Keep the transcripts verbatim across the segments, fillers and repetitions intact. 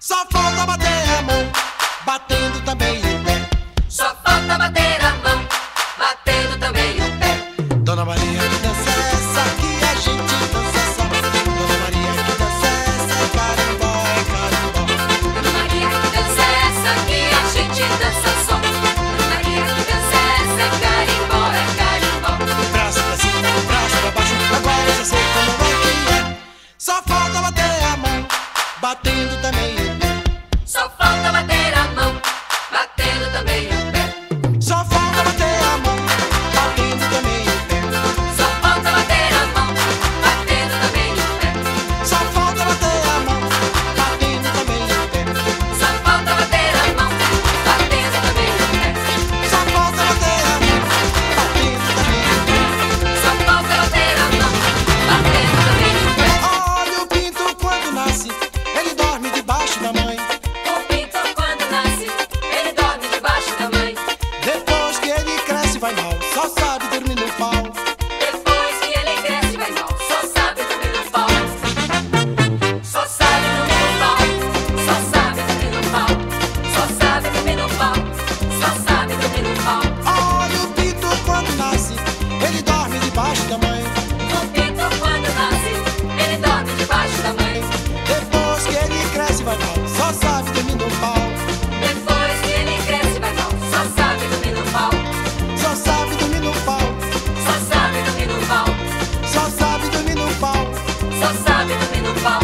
Só falta bater a mão, batendo também o pé. Só falta bater a mão, batendo também o pé. Dona Maria, que dança é essa que a gente dança só? Dona Maria, que dança é essa? É carimbó, é carimbó. Dona Maria, que dança é essa que a gente dança só? Dona Maria, que dança é essa? É carimbó, é carimbó. Braço pra cima, braço pra baixo, agora eu já sei como é que é. Só falta bater a mão, batendo também o pé. Só falta bater a mão, batendo também o pé. Só falta bater a mão, batendo também o pé. Só falta bater a mão, batendo também o pé. Só falta bater a mão, batendo também o pé. Só falta bater a mão, batendo também o pé. Só falta bater a mão, batendo também o pé. Só falta bater a mão, batendo também o pé. Olha o pinto quando nasce, ele dorme debaixo da mãe. O pinto quando nasce, ele dorme debaixo da mãe. Depois que ele cresce vai mal, só sabe dormir no pau. Depois que ele cresce vai mal, só sabe dormir no pau. Só sabe dormir no pau, só sabe dormir no pau. Só sabe dormir no pau, só sabe dormir no pau. Olha o pinto quando nasce, ele dorme debaixo da mãe. O pinto quando nasce, ele dorme debaixo da mãe. Depois que ele cresce vai mal, só sabe dormir no pau. Depois que ele cresce vai mal, só sabe dormir no pau. Só sabe dormir no pau, Só sabe dormir no pau, só sabe dormir no pau. só sabe dormir no pau.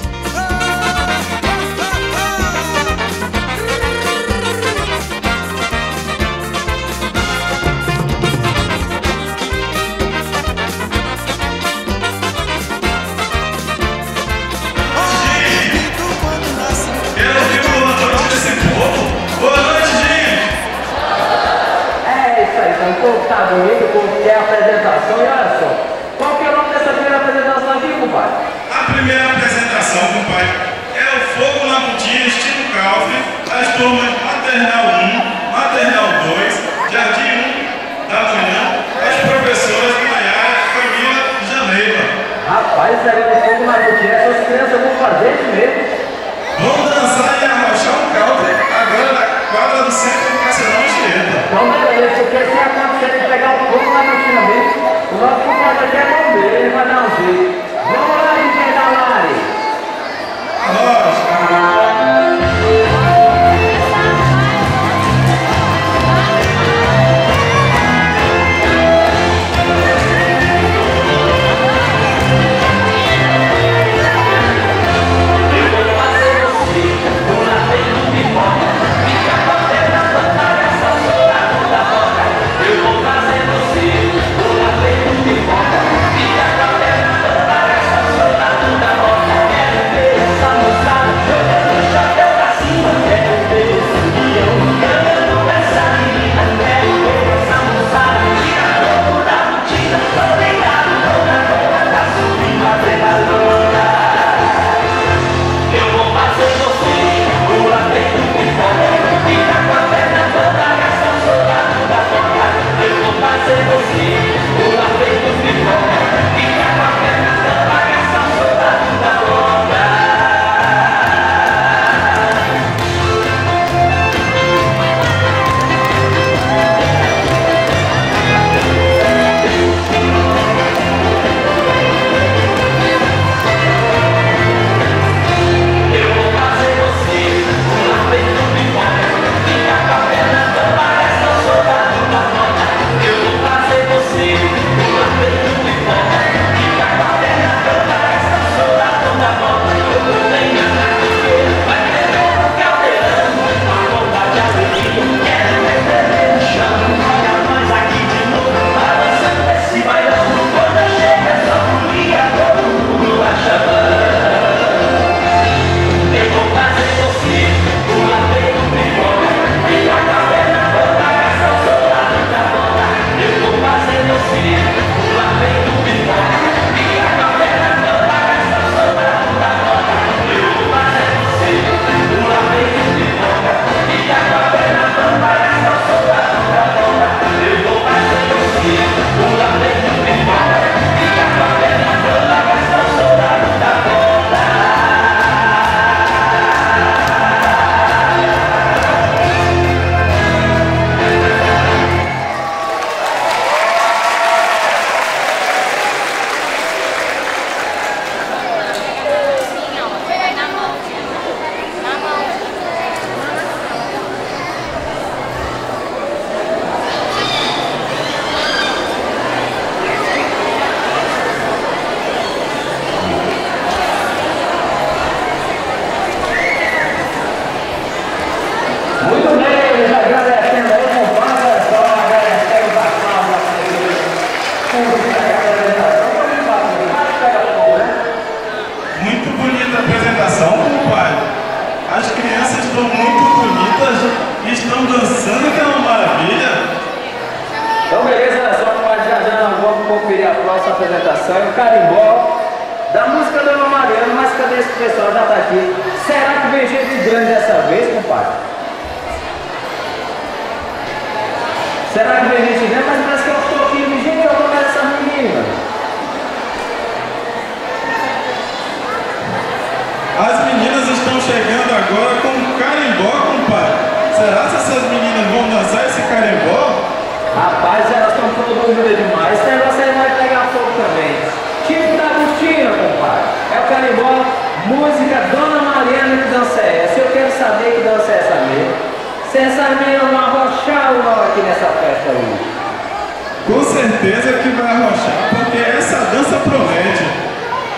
Pinto quando nasce, Eu fico boa noite desse povo. Boa noite, gente. É isso aí, então o povo tá bonito, o povo quer apresentação e olha só. Qual que é o nome dessa primeira apresentação aqui, compadre? A primeira apresentação, compadre, é o Fogo na Botinha, estilo Calvin, das turmas Maternal um, Maternal dois, Jardim um da manhã, as professoras Maiara, Camila e Janeiva. Rapaz, esse negócio de fogo na botinha, essas crianças vão fazer isso mesmo. Vamos dançar e arrochar um caldo agora na quadra do Centro Educacional Anchieta. Então, beleza, porque se acontecer de pegar o fogo na botinha mesmo, o nosso compadre aqui é bombeiro, ele vai dar um jeito. Vamos lá, D J da Lari. Arrocha. Eu cadê esse pessoal? Já tá aqui. Será que vem gente grande dessa vez, compadre? Será que vem gente grande? Mas parece que eu tô aqui de gente, eu vou ver essa menina. As meninas estão chegando agora com um carimbó, compadre. Será que essas meninas vão dançar esse carimbó? Rapaz, elas estão produzidas demais. Esse negócio aí vai pegar fogo também. Tipo da Agostina, compadre. É o carimbó, música Dona Mariana, que dança é essa? Eu quero saber que dança é essa mesmo. Se essas meninas vão arrochar ou não aqui nessa festa hoje. Com certeza que vai arrochar, porque essa dança promete.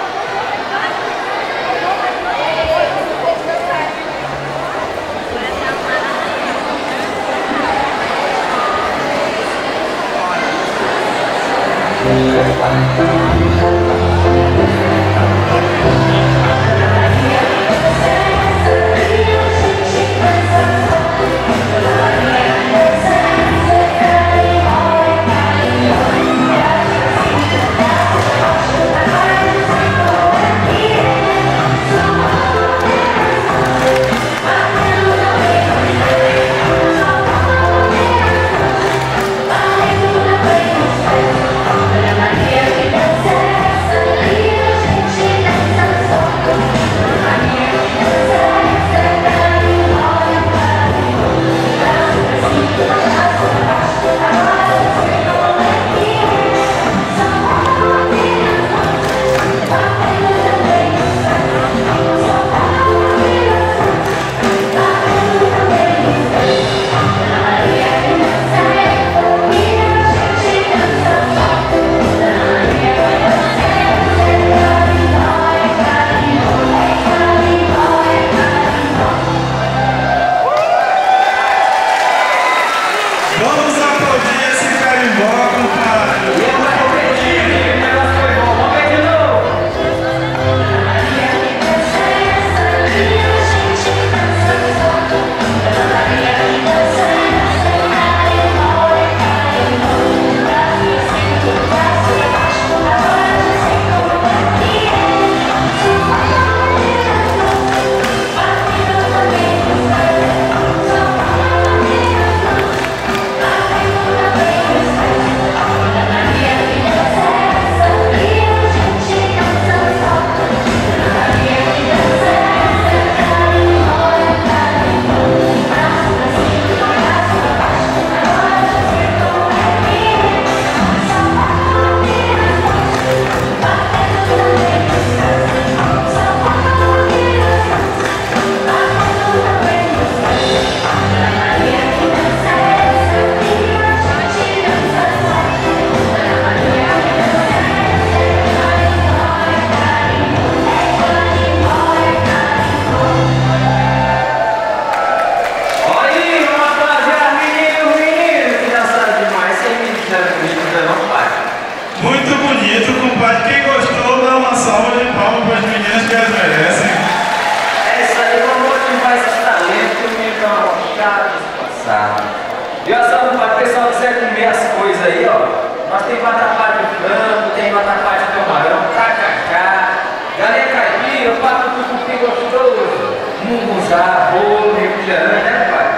E olha só, compadre, o pessoal quiser comer as coisas aí, ó. Nós tem vatapá de frango, tem vatapá de camarão, tacacá, galinha caipira, pato tucupi gostoso, munguzá, bolo, refrigerante, né, compadre?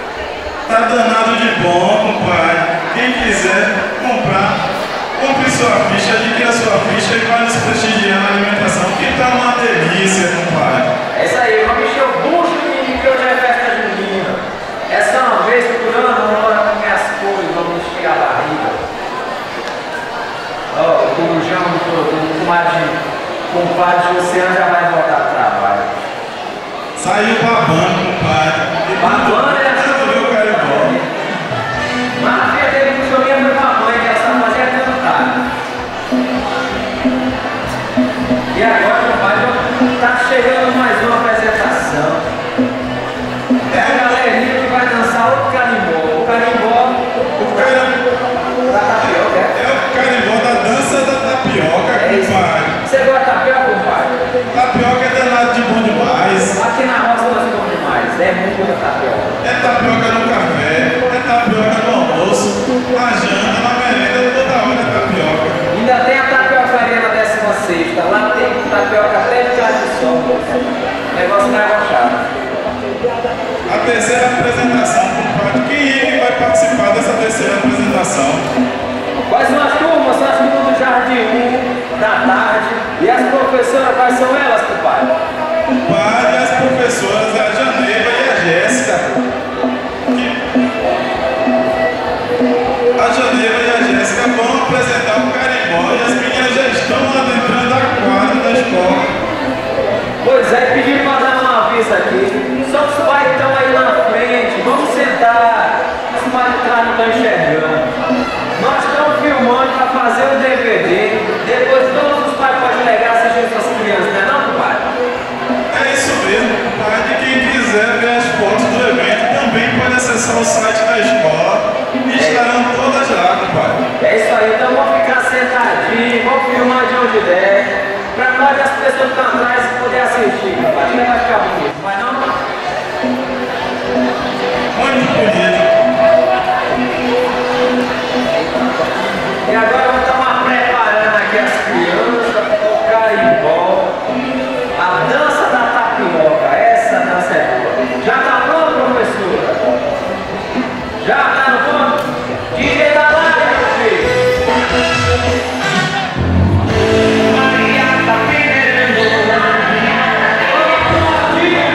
Tá danado de bom, compadre. Quem quiser comprar, compre sua ficha, adquira sua ficha e vai nos prestigiar na alimentação, que tá uma delícia, compadre. É isso aí, vamos encher o bucho de que hoje é festa junina. Essa é uma vez procurando, vamos lá comer as coisas, vamos encher a barriga. Ó, oh, o corujão do comadre, compadre Luciano já vai voltar pro trabalho. Saiu babando, compadre. Babando, né? Tanto viu o carimbó. Mas a filha dele puxou mesmo com a mãe, que ela sabe fazer a cantar. E agora, compadre, tá chegando mais uma apresentação. É a galerinha que vai dançar outro carimbó. O carimbó. O carimbó Da tapioca, é? é o carimbó da dança da tapioca, É isso. compadre. Você gosta de tapioca, compadre? Tapioca é danado de bom demais. Aqui na roça nós comemos demais. É muito tapioca. É terceira apresentação, compadre. Quem é que vai participar dessa terceira apresentação? Quais são as turmas? São as turmas do Jardim um, da tarde. E as professoras, quais são elas, compadre? Compadre, as professoras, a Janeiva e a Jéssica. A Janeiva e a Jéssica vão apresentar o carimbó e as meninas já estão adentrando a quadra da escola. Pois é, pediram para dar uma vista aqui. Só os pais que estão aí na frente. Vamos sentar. Os pais de trás não estão enxergando. Nós estamos filmando para fazer o D V D. Depois todos os pais podem legar assistir essas crianças, não é não, compadre? É isso mesmo, compadre. Quem quiser ver as fotos do evento também pode acessar o site da escola e estarão todas lá, compadre. É isso aí, então vamos ficar sentadinhos, vamos filmar de onde der. Para nós as pessoas que estão atrás poderem assistir, compadre. Vai ficar bonito, vai não? Muito bonito. E agora vamos estar preparando aqui as crianças, o carimbó, a dança da tapioca. Essa dança é boa. Já está pronto, professora? Já está no ponto? D J da live, meu filho. Maria tá perdendo.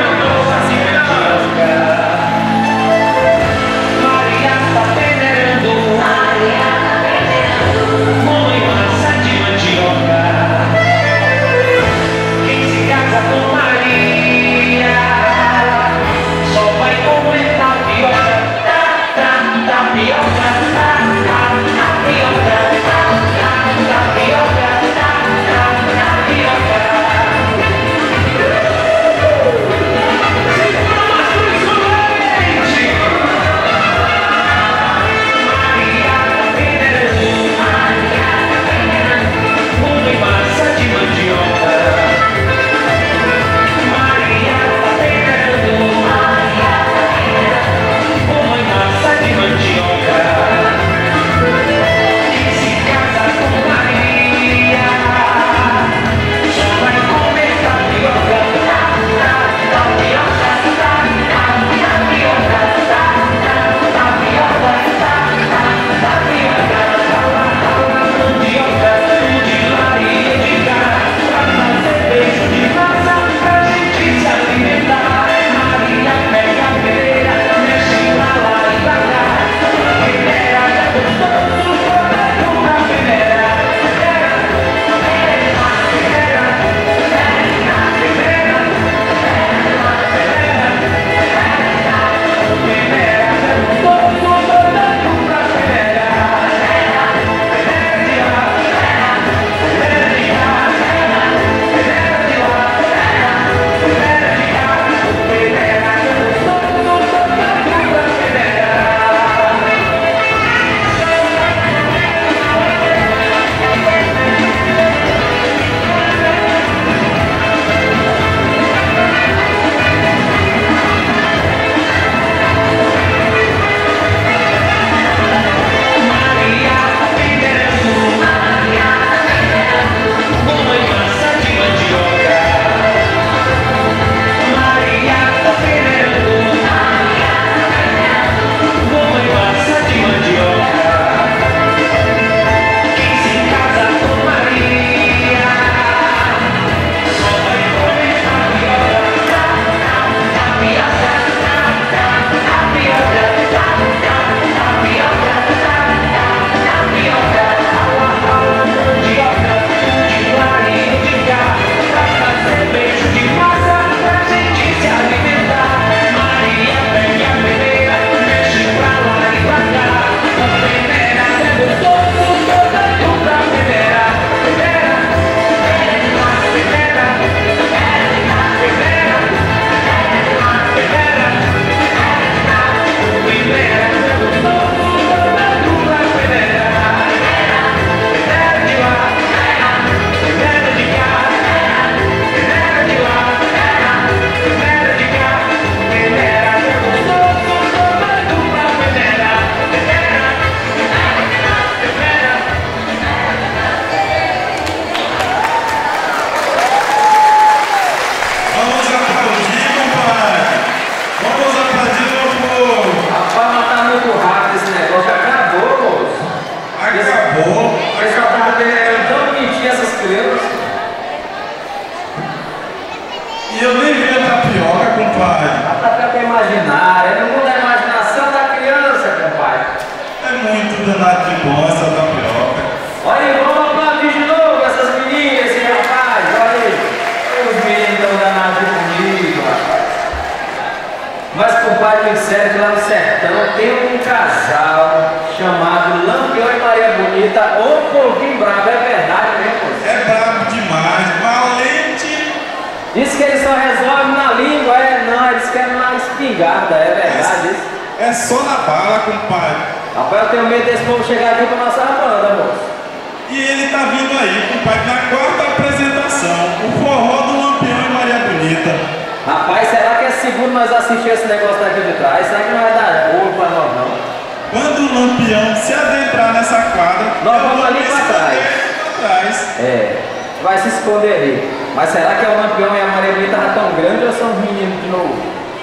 Mas, compadre, me disseram que lá no sertão tem um casal chamado Lampião e Maria Bonita, um pouquinho bravo, é verdade mesmo? É brabo demais, valente. Diz que eles só resolvem na língua, é não, eles querem na espingarda, é verdade isso? É só na bala, compadre. Rapaz, eu tenho medo desse povo chegar aqui pra nossa banda, moço. E ele tá vindo aí, compadre, na quarta apresentação, o forró do Lampião e Maria Bonita. Rapaz, será que é seguro nós assistir esse negócio daqui de trás? Será que não vai dar ouro pra nós, não? Quando o Lampião se adentrar nessa quadra, nós vamos ali pra trás. pra trás. É, vai se esconder ali. Mas será que é o Lampião e a Maria Bonita já tão grandes ou são meninos de novo?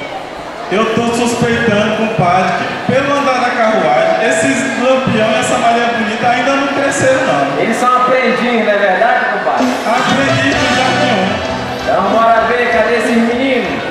Eu tô suspeitando, compadre, que pelo andar da carruagem, esses Lampião e essa Maria Bonita ainda não cresceram, não. Eles são aprendiz, não é verdade, compadre? Aprendiz do Jardim. Então bora ver, cadê esses meninos?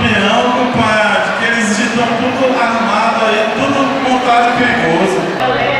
Tudo armado aí, tudo montado e perigoso.